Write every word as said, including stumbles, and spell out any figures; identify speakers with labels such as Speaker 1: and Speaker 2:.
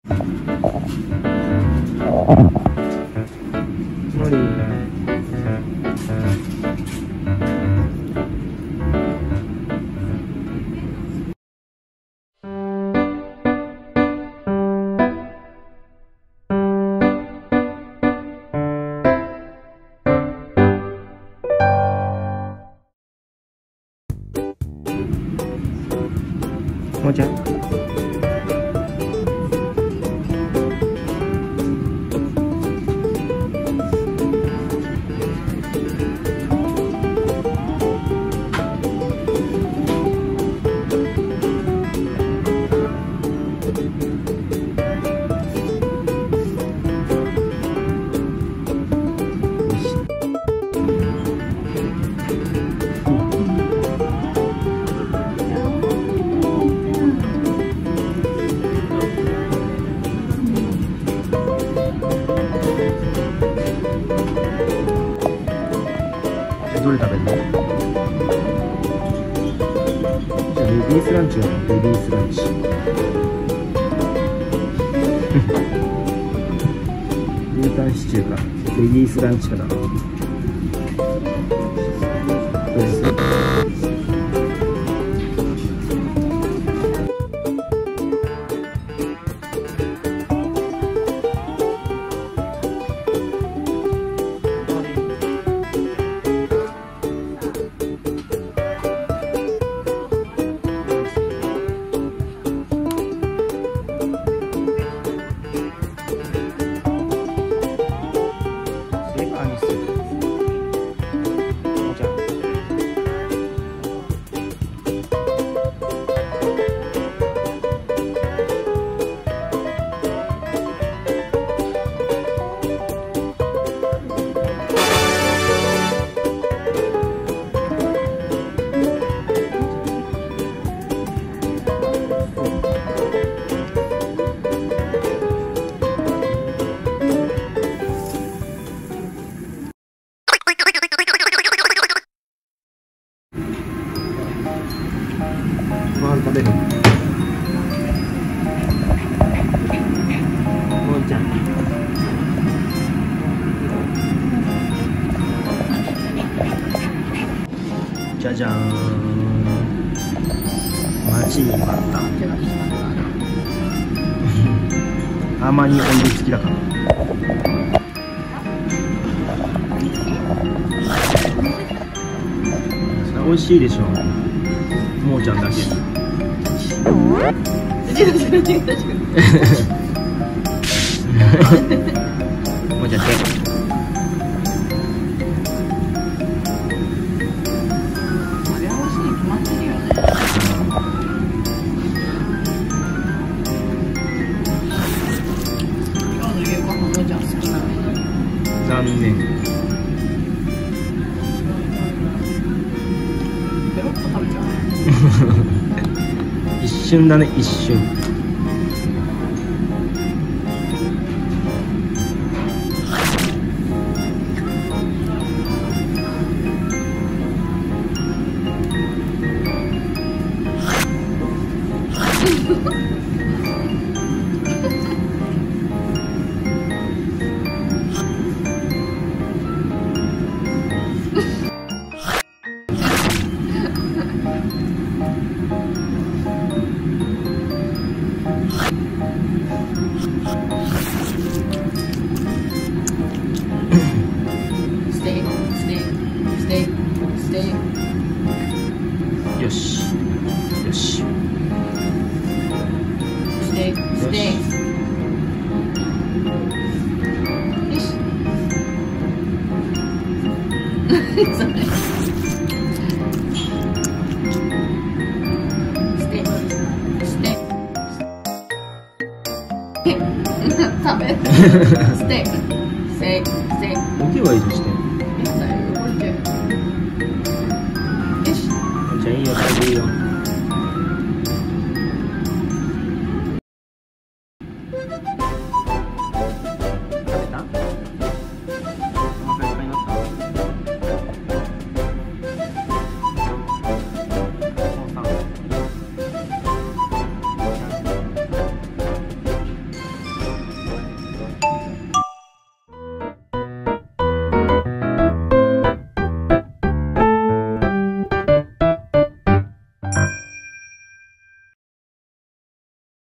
Speaker 1: 無理。もうちゃん。どれ食べるの？じゃあレディースランチだね。レディースランチ。牛タンシチューかレディースランチかな。どうです？ご飯食べる？もんちゃん。じゃじゃーん。待ちに待った。あまり温度付きだから。それ美味しいでしょ。もうちゃんだけ。もうちゃん手。残念。一瞬だね、一瞬。よしよし。
Speaker 2: ステイステイ。よし。それ。ステイステイ。食べる。ステイステイステイ。
Speaker 1: 置けばいいとして。
Speaker 2: よし。
Speaker 1: じゃあいいよ、食べていいよ。